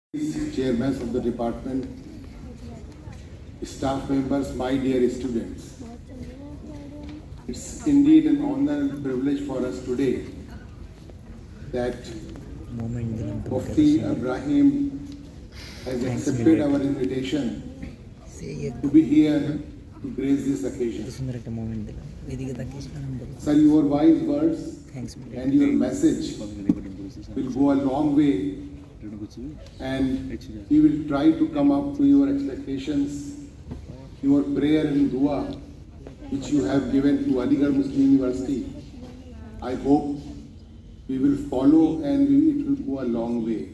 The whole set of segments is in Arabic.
Chairmen of the department, staff members, my dear students. It's indeed an honor and privilege for us today that Mufti Ibrahim has accepted our invitation to be here to grace this occasion. Sir, your wise words and your message will go a long way, and we will try to come up to your expectations, your prayer and dua which you have given to Aligarh Muslim University. I hope we will follow and it will go a long way.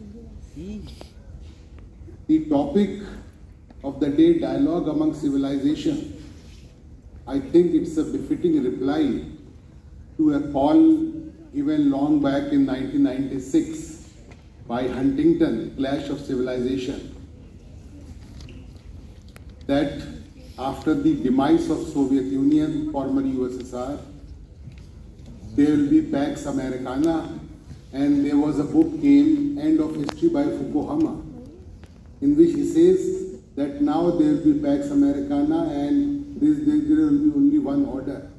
The topic of the day, dialogue among civilization, I think it's a befitting reply to a call given long back in 1996 by Huntington, Clash of Civilization, that after the demise of Soviet Union, former USSR, there will be Pax Americana, and there was a book came, End of History by Fukuhama, in which he says that now there will be Pax Americana and there will be only one order.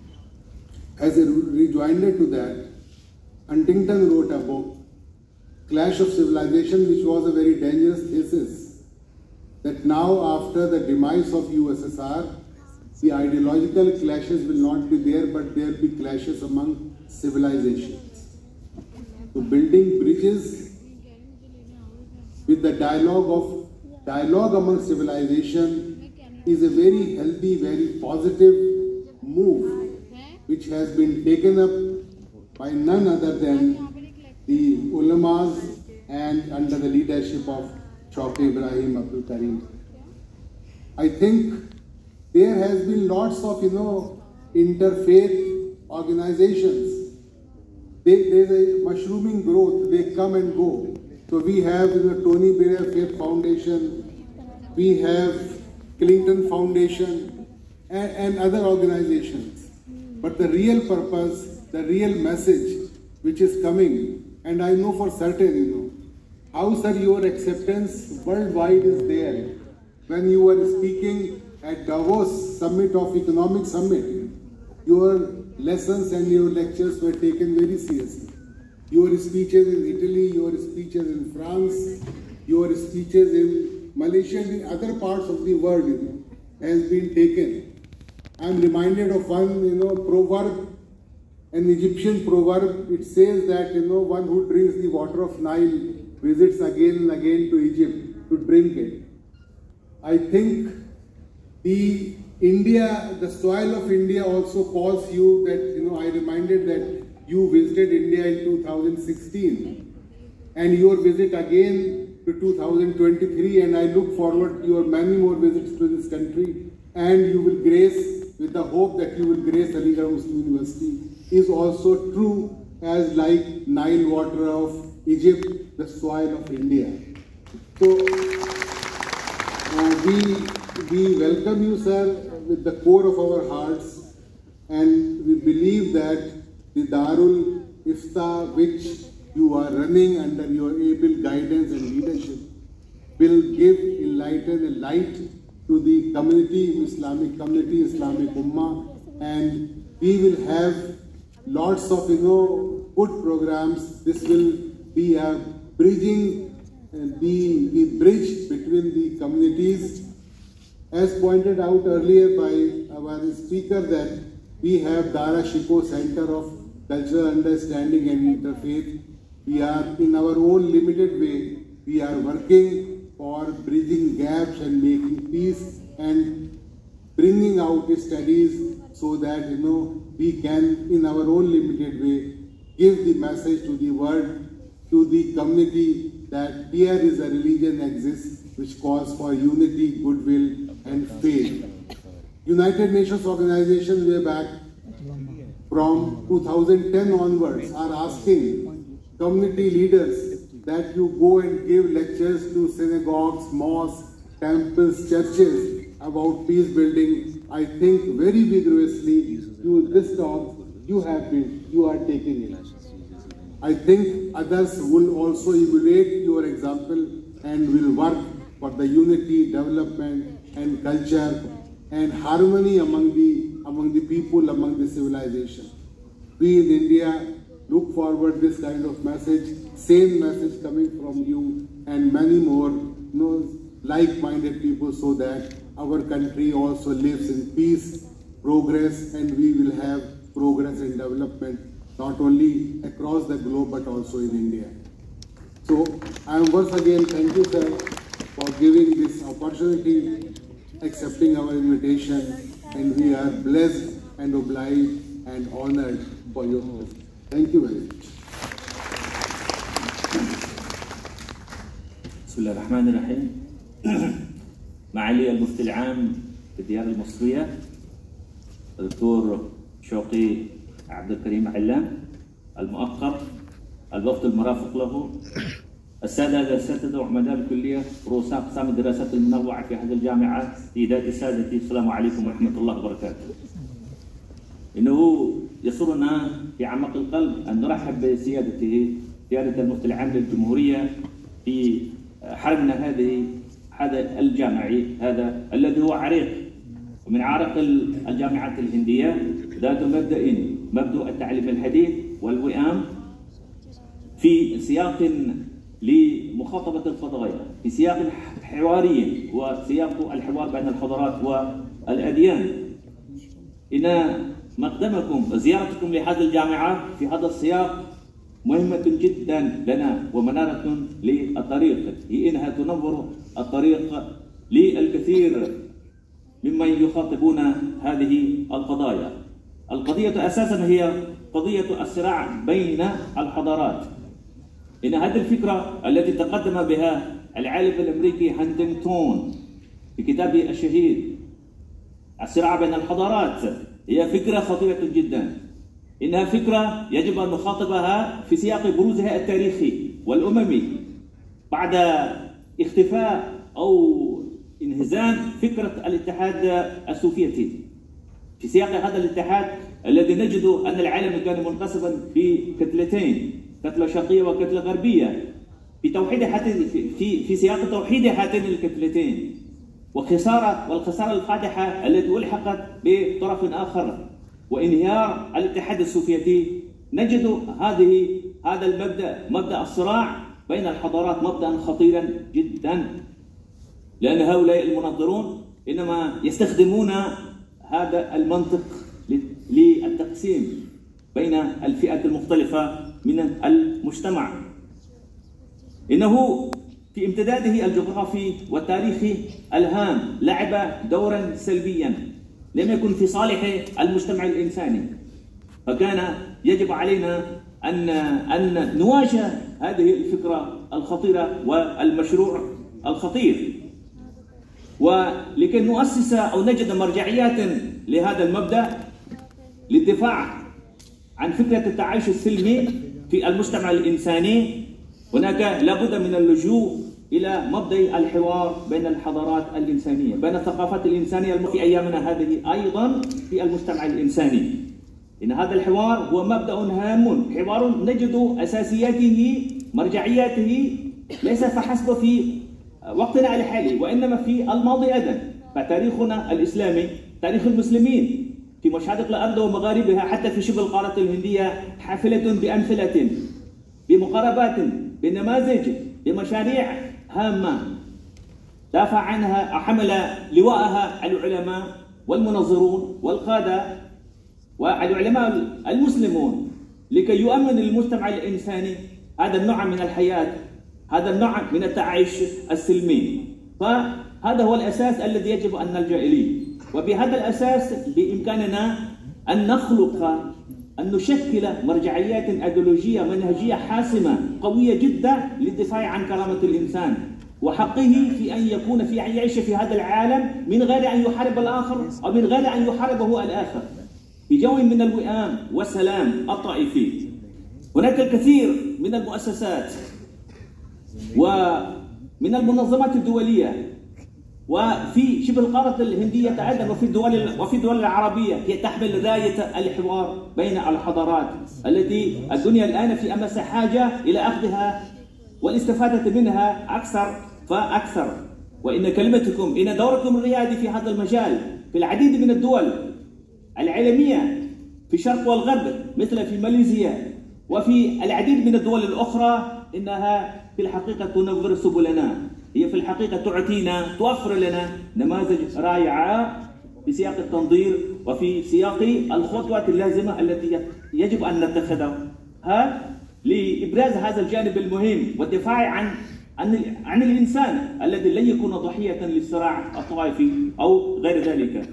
As a rejoinder to that, Huntington wrote a book, Clash of Civilization, which was a very dangerous thesis, that now after the demise of USSR, the ideological clashes will not be there, but there will be clashes among civilizations. So building bridges with the dialogue among civilization is a very healthy, very positive move which has been taken up by none other than the ulamas and under the leadership of Chowkhe Ibrahim Abdul Karim. I think there has been lots of, interfaith organizations. There's a mushrooming growth. They come and go. So we have Tony Blair Faith Foundation, we have Clinton Foundation, and other organizations. But the real purpose, the real message which is coming, and I know for certain, how, sir, your acceptance worldwide is there. When you were speaking at Davos Summit of Economic Summit, your lessons and your lectures were taken very seriously. Your speeches in Italy, your speeches in France, your speeches in Malaysia and in other parts of the world, has been taken. I am reminded of one, proverb, an Egyptian proverb. It says that, one who drinks the water of Nile visits again and again to Egypt to drink it. I think the soil of India also calls you that, I reminded that you visited India in 2016 and your visit again to 2023, and I look forward to your many more visits to this country, and you will grace, with the hope that you will grace Aligarh Muslim University, is also true as like Nile water of Egypt, the soil of India. So we welcome you, sir, with the core of our hearts, and we believe that the Darul Ifta, which you are running under your able guidance and leadership, will give enlighten a light to the community, Islamic community, Islamic Ummah, and we will have lots of good programs. This will be a bridging the bridge between the communities. As pointed out earlier by our speaker, that we have Dara Shikoh Center of Cultural Understanding and Interfaith. We are, in our own limited way, we are working for bridging gaps and making peace and bringing out studies so that, we can, in our own limited way, give the message to the world, to the community, that here is a religion exists which calls for unity, goodwill, and faith. United Nations organizations way back from 2010 onwards are asking community leaders that you go and give lectures to synagogues, mosques, temples, churches about peace building. I think very vigorously this talk you are taking it. I think others will also emulate your example and will work for the unity, development and culture and harmony among the people, among the civilization. We in India look forward this kind of message, same message coming from you and many more like-minded people, so that our country also lives in peace, progress, and we will have progress and development not only across the globe but also in India. So I am once again thank you, sir, for giving this opportunity, accepting our invitation, and we are blessed and obliged and honored for your presence. Thank you very much. بسم الله الرحمن الرحيم. معالي المفتي العام للديار المصرية الدكتور شوقي عبد الكريم علام، المؤقت، الوفد المرافق له، السادة الأساتذة وعمداء الكلية، رؤساء أقسام الدراسات المنوعة في هذه الجامعات، سيداتي سادتي، السلام عليكم ورحمة الله وبركاته. إنه يسرنا في أعماق القلب أن نرحب بسيادته سيادة المفتي العام للجمهورية في حرمنا هذا الجامعي، هذا الذي هو عريق ومن عرق الجامعات الهندية، ذات مبدأ التعليم الحديث والوئام في سياق لمخاطبة القضايا، في سياق حواري وسياق الحوار بين الحضارات والأديان. إن مقدمكم وزيارتكم لهذه الجامعة في هذا السياق مهمة جدا لنا ومنارة للطريق، هي إنها تنور الطريق للكثير ممن يخاطبون هذه القضايا. القضية أساسا هي قضية الصراع بين الحضارات. إن هذه الفكرة التي تقدم بها العالم الأمريكي هانتنغتون في كتابه الشهير الصراع بين الحضارات هي فكرة خطيرة جدا. إنها فكرة يجب أن نخاطبها في سياق بروزها التاريخي والأممي بعد اختفاء أو انهزام فكرة الاتحاد السوفيتي. في سياق هذا الاتحاد الذي نجد أن العالم كان منقسما في كتلتين، كتلة شرقية وكتلة غربية، في سياق توحيد هاتين الكتلتين والخسارة الفادحة التي ألحقت بطرف آخر وانهيار الاتحاد السوفيتي، نجد هذا المبدأ، مبدأ الصراع بين الحضارات، مبدأ خطيرا جدا، لأن هؤلاء المنظرون إنما يستخدمون هذا المنطق للتقسيم بين الفئات المختلفة من المجتمع. إنه في امتداده الجغرافي والتاريخي الهام لعب دورا سلبيا لم يكن في صالح المجتمع الإنساني، فكان يجب علينا أن نواجه هذه الفكرة الخطيرة والمشروع الخطير، ولكي نؤسس أو نجد مرجعيات لهذا المبدأ للدفاع عن فكرة التعايش السلمي في المجتمع الإنساني. هناك لابد من اللجوء إلى مبدأ الحوار بين الحضارات الإنسانية، بين الثقافات الإنسانية في أيامنا هذه أيضا في المجتمع الإنساني. إن هذا الحوار هو مبدأ هام، حوار نجد أساسياته مرجعياته ليس فحسب في وقتنا الحالي وإنما في الماضي أيضا. فتاريخنا الإسلامي، تاريخ المسلمين في مشارق الأرض ومغاربها حتى في شبه القارة الهندية حافلة بأمثلة، بمقاربات، بنماذج، بمشاريع هامة دافع عنها حمل لواءها العلماء والمنظرون والقادة والعلماء المسلمون لكي يؤمن المجتمع الإنساني هذا النوع من الحياة، هذا النوع من التعايش السلمي. فهذا هو الأساس الذي يجب أن نلجأ إليه، وبهذا الأساس بإمكاننا أن نخلق، أن نشكل مرجعيات أيديولوجية منهجية حاسمة قوية جدا للدفاع عن كرامة الإنسان وحقه في أن يكون في أن يعيش في هذا العالم من غير أن يحارب الآخر أو من غير أن يحاربه الآخر، في جو من الوئام والسلام الطائفي. هناك الكثير من المؤسسات ومن المنظمات الدولية وفي شبه القارة الهندية أيضا وفي الدول العربية هي تحمل راية الحوار بين الحضارات التي الدنيا الآن في أمس حاجة إلى أخذها والاستفادة منها أكثر فأكثر. وإن كلمتكم إن دوركم الريادي في هذا المجال في العديد من الدول العالمية في الشرق والغرب مثل في ماليزيا وفي العديد من الدول الأخرى إنها في الحقيقة تنور سبلنا، هي في الحقيقة تعطينا توفر لنا نماذج رائعة في سياق التنظير وفي سياق الخطوات اللازمة التي يجب أن نتخذها لإبراز هذا الجانب المهم والدفاع عن الإنسان الذي لن يكون ضحية للصراع الطائفي أو غير ذلك.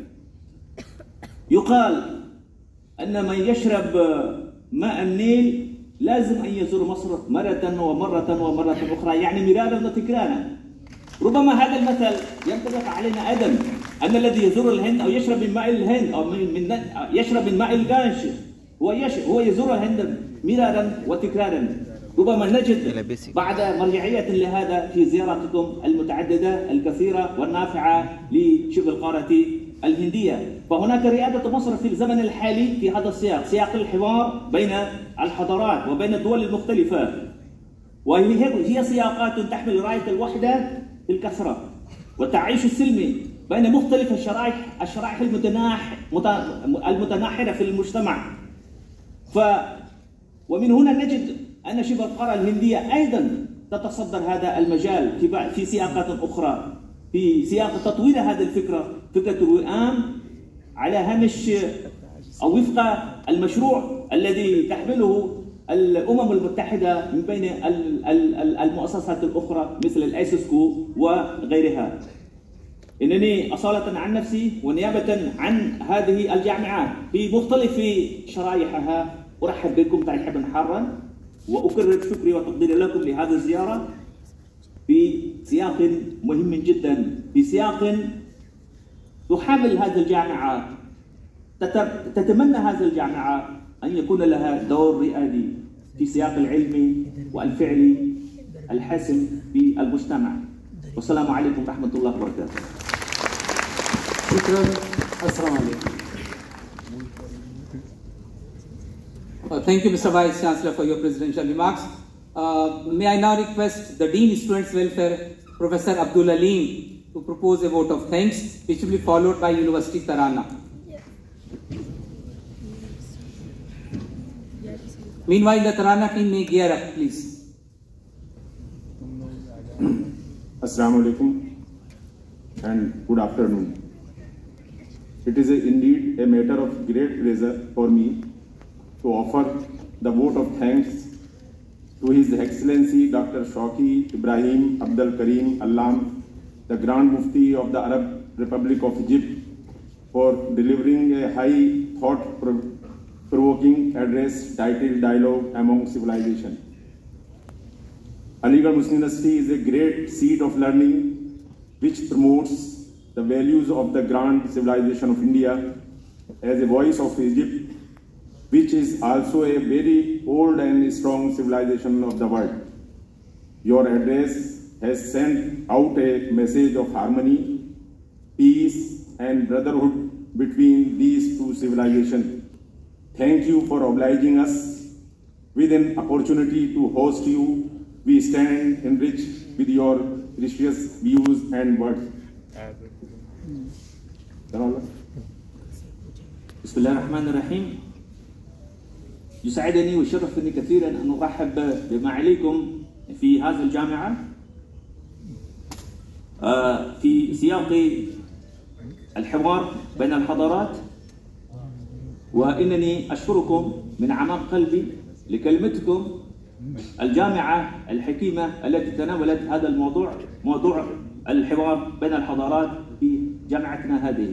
يقال أن من يشرب ماء النيل لازم أن يزور مصر مرة ومرة ومرة أخرى، يعني مرارا وتكرارا. ربما هذا المثل ينطبق علينا أيضا أن الذي يزور الهند أو يشرب من ماء الهند أو يشرب من ماء الغانش هو يزور الهند مرارا وتكرارا. ربما نجد بعد مرجعية لهذا في زياراتكم المتعددة الكثيرة والنافعة لشبه القارة الهندية. فهناك ريادة مصر في الزمن الحالي في هذا السياق، سياق الحوار بين الحضارات وبين الدول المختلفة، وهي سياقات تحمل راية الوحدة في الكثرة والتعايش السلمي بين مختلف الشرائح المتناحرة في المجتمع. ومن هنا نجد أن شبه القارة الهندية أيضا تتصدر هذا المجال في سياقات أخرى، في سياق تطوير هذه الفكرة، فكرة الوئام على هامش أو وفق المشروع الذي تحمله الأمم المتحدة من بين المؤسسات الأخرى مثل الأيسسكو وغيرها. إنني أصالة عن نفسي ونيابة عن هذه الجامعات في مختلف شرائحها أرحب بكم ترحيبا حارا، وأكرر شكري وتقديري لكم لهذه الزيارة في سياق مهم جدا، في سياق تحاول هذه الجامعة تتمنى هذه الجامعة أن يكون لها دور رئادي في سياق العلمي والفعلي الحاسم في المجتمع. والسلام عليكم ورحمة الله وبركاته. شكرا. السلام عليكم. Thank you, Mr. Vice Chancellor, for your presidential remarks. May I now request the Dean Students Welfare, Professor Abdul Aleem, to propose a vote of thanks, which will be followed by University Tarana. Meanwhile, the Tarana team may gear up, please. Assalamu alaikum and good afternoon. It is indeed a matter of great pleasure for me to offer the vote of thanks to His Excellency Dr. Shauki Ibrahim Abdul Karim Allam, the Grand Mufti of the Arab Republic of Egypt, for delivering a high thought-provoking address titled Dialogue Among Civilization. Aligarh Muslim University is a great seat of learning which promotes the values of the grand civilization of India as a voice of Egypt, which is also a very old and strong civilization of the world. Your address has sent out a message of harmony, peace, and brotherhood between these two civilizations. Thank you for obliging us with an opportunity to host you. We stand enriched with your precious views and words. بسم الله الرحمن الرحيم. يسعدني ويشرفني كثيرا أن أرحب بمعاليكم في هذه الجامعة في سياق الحوار بين الحضارات، وإنني أشكركم من أعماق قلبي لكلمتكم الجامعة الحكيمة التي تناولت هذا الموضوع، موضوع الحوار بين الحضارات في جامعتنا هذه.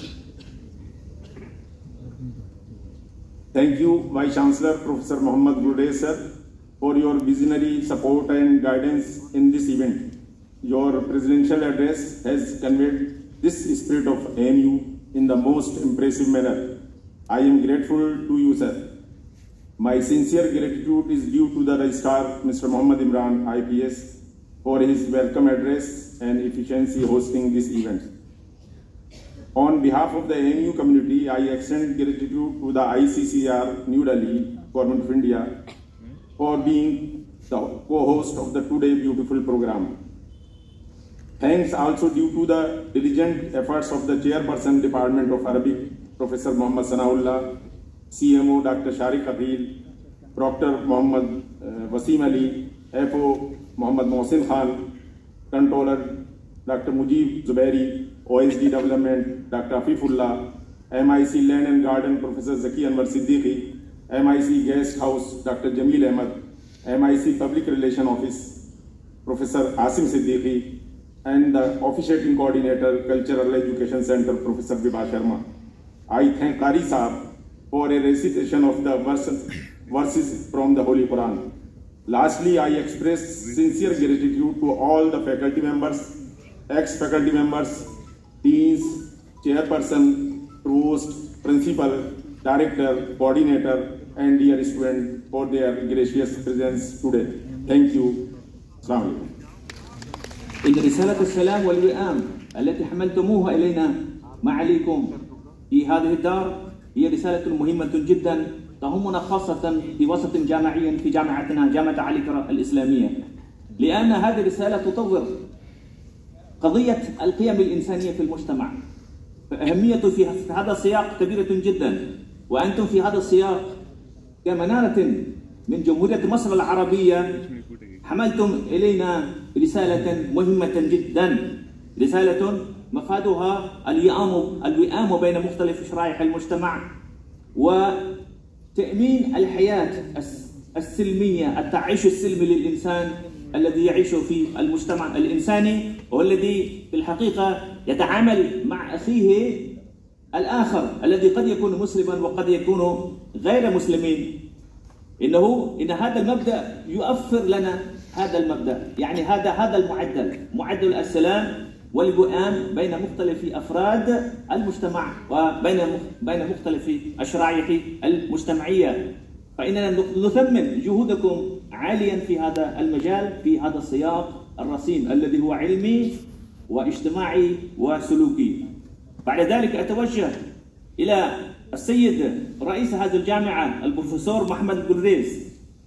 Thank you, Vice Chancellor Professor Muhammad Gurde sir, for your visionary support and guidance in this event. Your presidential address has conveyed this spirit of AMU in the most impressive manner. I am grateful to you, sir. My sincere gratitude is due to the Registrar, Mr. Muhammad Imran, IPS, for his welcome address and efficiency hosting this event. On behalf of the ANU community, I extend gratitude to the ICCR New Delhi, Government of India, for being the co-host of the Today Beautiful program. Thanks also due to the diligent efforts of the Chairperson Department of Arabic, Professor Muhammad Sanaullah, CMO Dr. Shariq Aqil, Dr. Muhammad Wasim Ali, FO Muhammad Mohsin Khan, Controller Dr. Mujib Zubairi, OSD Development Dr. Afifullah, MIC Land and Garden Professor Zaki Anwar Siddiqui, MIC Guest House Dr. Jamil Ahmed, MIC Public Relation Office Professor Asim Siddiqui, and the Officiating Coordinator Cultural Education Center Professor Vibha Sharma. I thank Qari Saab for a recitation of the verses from the Holy Quran. Lastly, I express sincere gratitude to all the faculty members, ex-faculty members, deans, chairperson, provost, principal, director, coordinator, and dear students for their gracious presence today. Thank you. Assalamu alaikum. إن رسالة السلام والوئام التي حملتموها إلينا معاليكم في هذه الدار هي رسالة مهمة جدا تهمنا خاصة في وسط جامعي في جامعتنا جامعة علي كرم الإسلامية، لأن هذه الرسالة تطور قضية القيم الإنسانية في المجتمع، فأهمية في هذا السياق كبيرة جدا، وأنتم في هذا السياق كمنارة من جمهورية مصر العربية حملتم إلينا رسالة مهمة جدا، رسالة مفادها الوئام بين مختلف شرائح المجتمع وتأمين الحياة السلمية، التعايش السلمي للإنسان الذي يعيش في المجتمع الإنساني والذي في الحقيقة يتعامل مع أخيه الآخر الذي قد يكون مسلما وقد يكون غير مسلمين. إن هذا المبدأ يؤثر لنا هذا المبدأ، يعني هذا المعدل، معدل السلام والوئام بين مختلف أفراد المجتمع وبين مختلف الشرائح المجتمعية، فإننا نثمن جهودكم عاليا في هذا المجال في هذا السياق الرصين الذي هو علمي واجتماعي وسلوكي. بعد ذلك أتوجه إلى السيد رئيس هذه الجامعة البروفيسور محمد قريز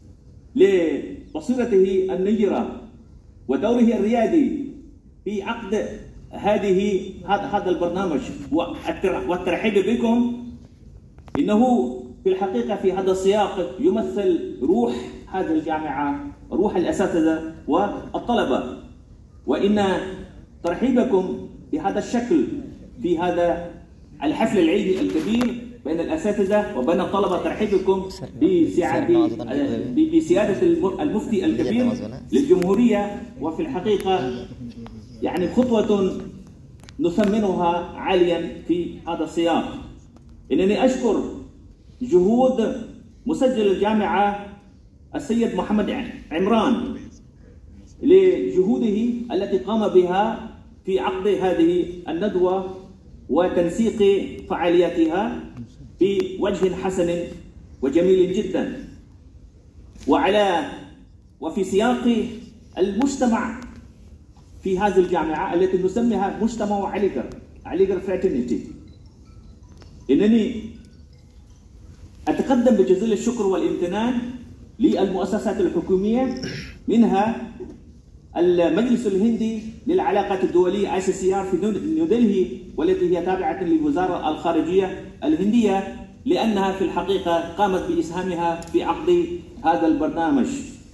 لبصيرته النيرة ودوره الريادي في عقد هذا البرنامج والترحيب بكم. إنه في الحقيقة في هذا السياق يمثل روح هذه الجامعة، روح الأساتذة والطلبة، وإن ترحيبكم بهذا الشكل في هذا الحفل العلمي الكبير بين الأساتذة وبين الطلبة، ترحيبكم بسيادة المفتي الكبير للجمهورية، وفي الحقيقة يعني خطوة نثمنها عاليا في هذا السياق. إنني أشكر جهود مسجل الجامعة السيد محمد عمران لجهوده التي قام بها في عقد هذه الندوة وتنسيق فعالياتها بوجه حسن وجميل جدا، وفي سياق المجتمع في هذه الجامعة التي نسميها مجتمع عليكر فراترنيتي. إنني أتقدم بجزيل الشكر والامتنان للمؤسسات الحكومية، منها المجلس الهندي للعلاقات الدولية ICCR في نيودلهي، والتي هي تابعة للوزارة الخارجية الهندية، لأنها في الحقيقة قامت بإسهامها في عقد هذا البرنامج.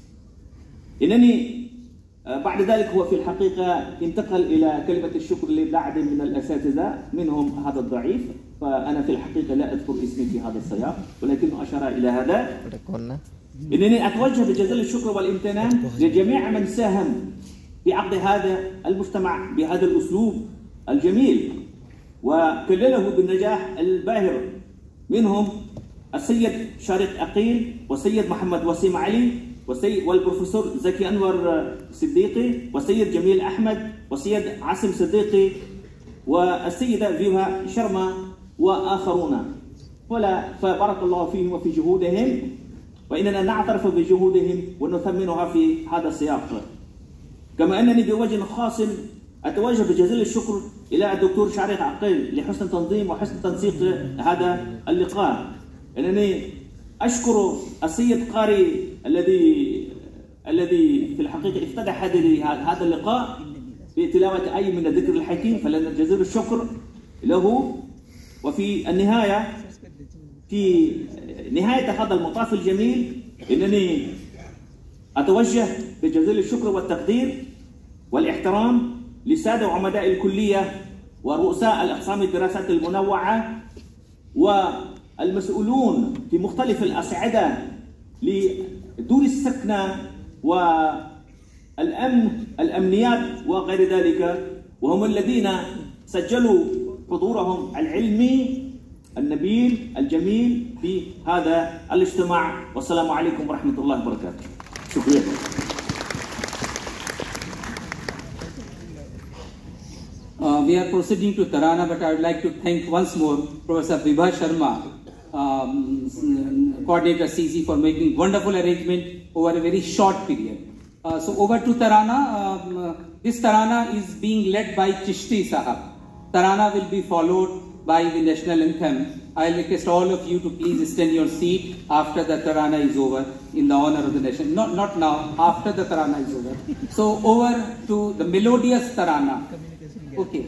إنني بعد ذلك هو في الحقيقة انتقل إلى كلمة الشكر لبعض من الأساتذة، منهم هذا الضعيف، فأنا في الحقيقة لا أذكر اسمي في هذا السياق، ولكن أشار إلى هذا. إنني أتوجه بجزيل الشكر والامتنان لجميع من ساهم في عقد هذا المجتمع بهذا الأسلوب الجميل وكلله بالنجاح الباهر، منهم السيد شارق أقيل والسيد محمد وسيم علي والبروفيسور زكي أنور صديقي والسيد جميل أحمد والسيد عاصم صديقي والسيدة فيبها شرما وآخرون، فبارك الله فيهم وفي جهودهم، وإننا نعترف بجهودهم ونثمنها في هذا السياق. كما أنني بوجه خاص أتوجه بجزيل الشكر إلى الدكتور شعريق عقيل لحسن تنظيم وحسن تنسيق هذا اللقاء. أنني أشكر السيد قاري الذي في الحقيقة افتتح هذا اللقاء بتلاوة آية من الذكر الحكيم، فلنا جزيل الشكر له. وفي النهاية، في نهاية هذا المطاف الجميل، إنني أتوجه بجزيل الشكر والتقدير والاحترام لسادة عمداء الكلية ورؤساء الأقسام الدراسات المنوعة والمسؤولون في مختلف الأصعدة لدور السكنة والأمنيات وغير ذلك، وهم الذين سجلوا حضورهم العلمي النبيل الجميل في هذا الاجتماع. والسلام عليكم ورحمة الله وبركاته. شكرا. We are proceeding to Tarana, but I would like to thank once more Professor Vibha Sharma, Coordinator CC, for making wonderful arrangement over a very short period. So over to Tarana. This Tarana is being led by Chishti Sahab. Tarana will be followed by the national anthem. I request all of you to please stand your seat after the Tarana is over in the honor of the nation. Not now, after the Tarana is over. So over to the melodious Tarana. Okay.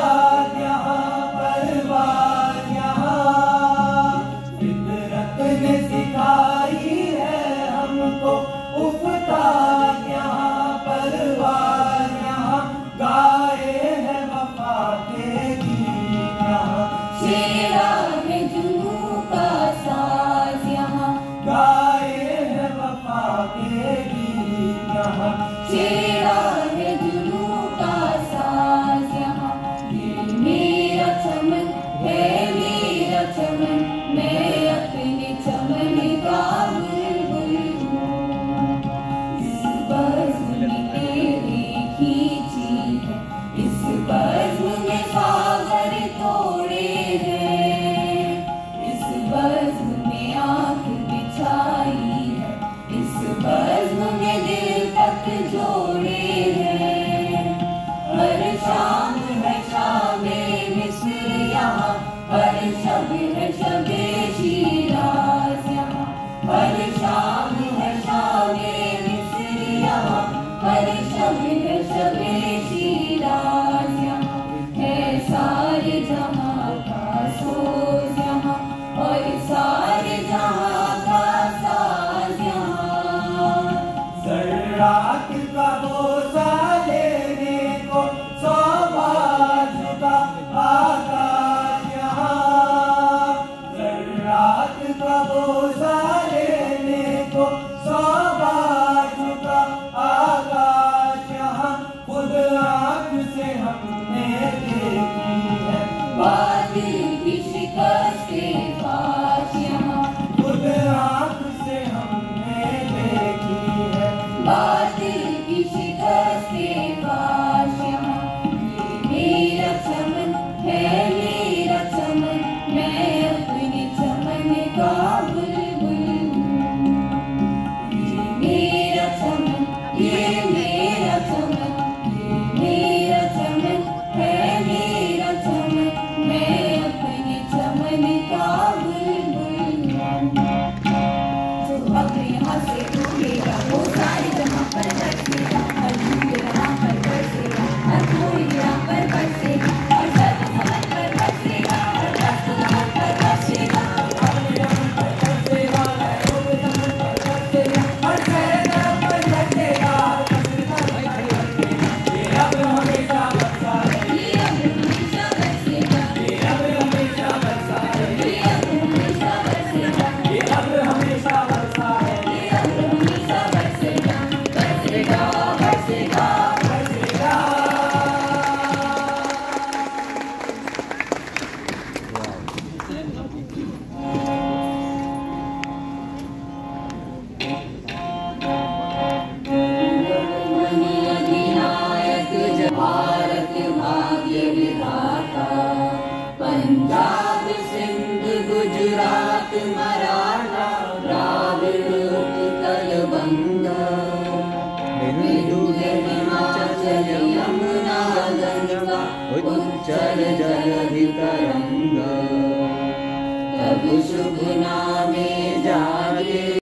फितरत ने का बुलबुल मेरा चमन, ये मेरा चमन, मेरा चमन है मेरा चमन, मैं अपने चमन का बुलबुल। जो अपने यहाँ से उड़ेगा वो सारी जगह पर बरसेगा, हर फूल यहाँ पर बरसेगा, हर फूल यहाँ पर बरसेगा, और सर्व समन पर बरसेगा, और रक्त समन पर बरसेगा, अपने रंग पर बरसेगा, और समन पर बरसेगा, और सरगम पर बरसेगा, ये अब्र हमेशा बरसा है, ये अब्र हमेशा बरसेगा, ये अब्र हमेशा बरसा है, ये अब्र हमेशा बरसेगा, ये अब्र हमेशा बरसा है, ये अब्र हमेशा बरसेगा, बरसेगा, बरसेगा, बरसेगा। अधिनायक भारत भाग्य विधाता, पंजाब सिंध गुजरात मराठा द्राविड़ उत्कल बंगा, हिंदू हिमाचल यमुना गंगा उच्चल जलधि तरंगा, तब शुभ नामे जागे